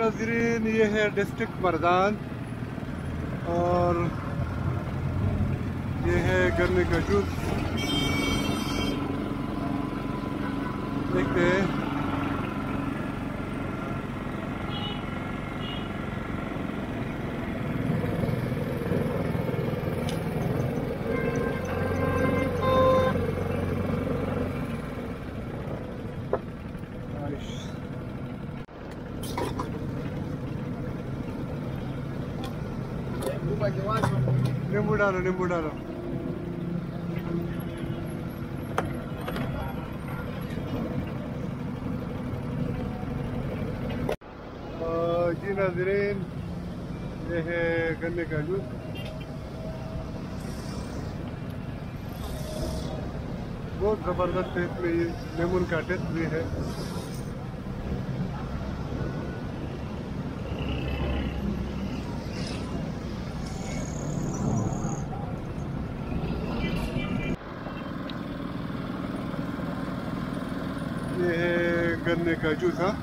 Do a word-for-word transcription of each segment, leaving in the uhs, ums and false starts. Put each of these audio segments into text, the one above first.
नाज़रीन, ये है डिस्ट्रिक्ट मर्दान और ये है गन्ने का जूस। देखते हैं नींबू डालो नींबू डालो। जी नाज़रीन, ये है गन्ने का जूस। बहुत ज़बरदस्त है, इसमें ये लेमन का टेस्ट भी है। ये है गन्ने का जूस। हाँ,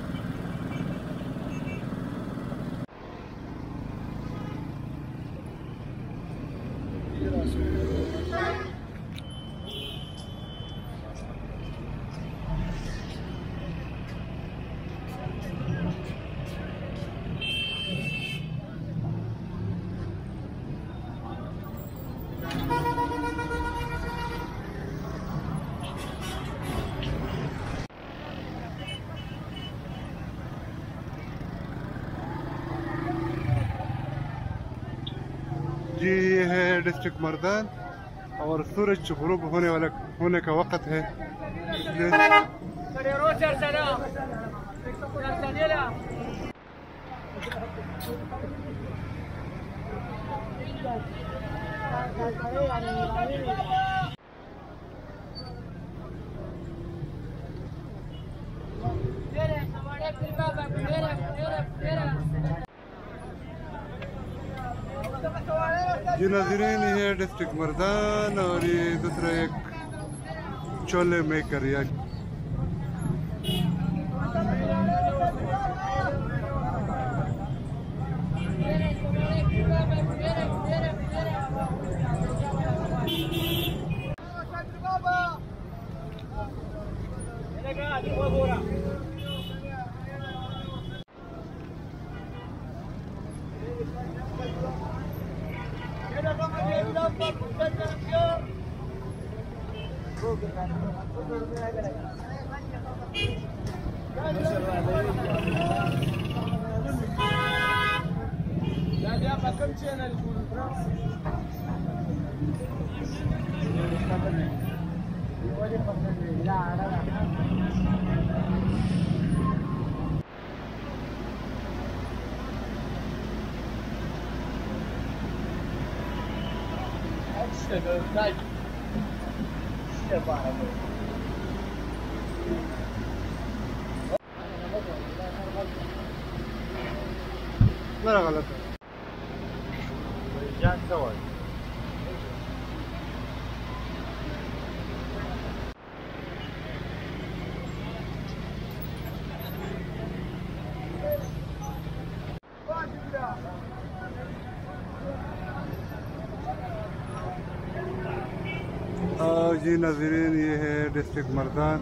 जी ये है डिस्ट्रिक्ट मर्दान और सूरज गुरूब होने वाला होने का वक्त है, इसलिए जी नाज़रीन, ये है डिस्ट्रिक्ट मर्दान और ये दूसरा एक छोले मेकर या मेरा गलत है। जी नाज़रीन, ये है डिस्ट्रिक्ट मर्दान।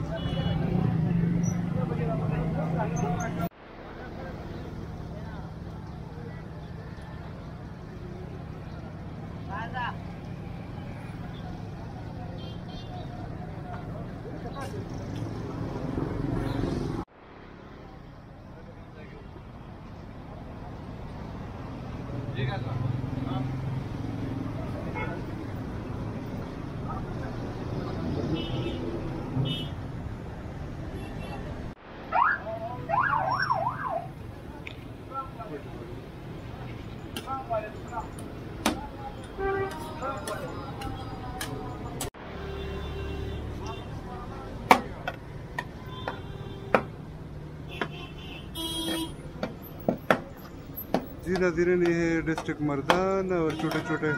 जी नाज़रीन, ये है डिस्ट्रिक्ट मर्दान और छोटे छोटे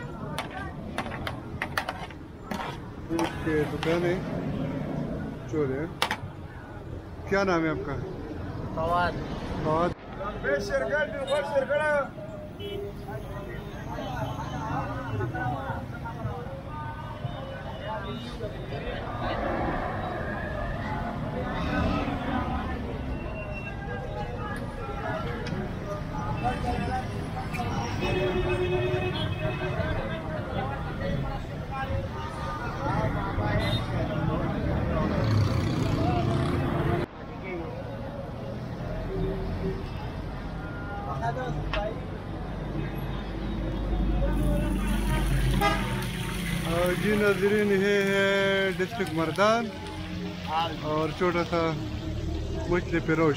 फ्रूट के दुकान है, चोर है। क्या नाम है आपका? फवाद। फवाद, जी नाज़रीन, ये है डिस्ट्रिक्ट मर्दान और छोटा सा मछली फिरोश।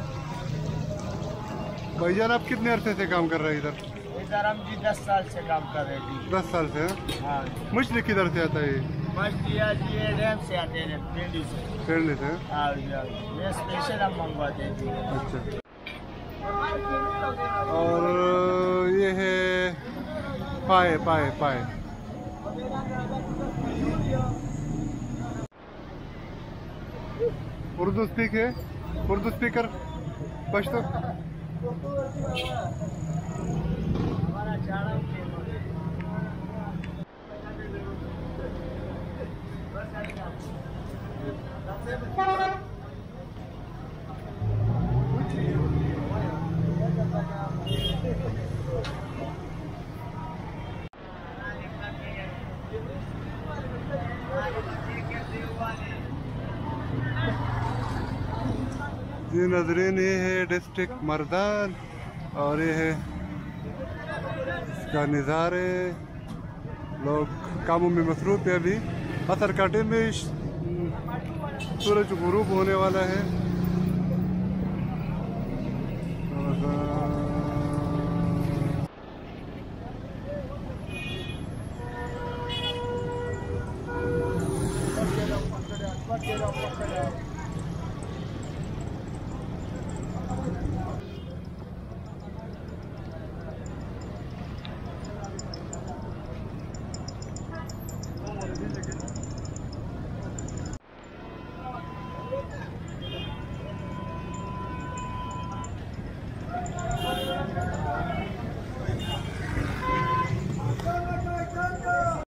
भाईजान, आप कितने अरसे से काम कर रहे हैं इधर? इधर हम जी दस साल से काम कर रहे हैं। दस साल से? हाँ। मछली किधर से आता है? मछली ये डैम से आते हैं, पिंडी से। पिंडी से? हाँ, ये स्पेशल हम मंगवाते हैं। अच्छा। और ये है पाए पाए पाए उर्दू स्पीक है, उर्दू स्पीकर पश्तो। जी नाज़रीन, ये है डिस्ट्रिक्ट मर्दान और ये है इसका नज़ारे। लोग कामों में मसरूफ़ है। अभी असर का टाइम में सूरज गुरूब होने वाला है। Get up, get up, get up.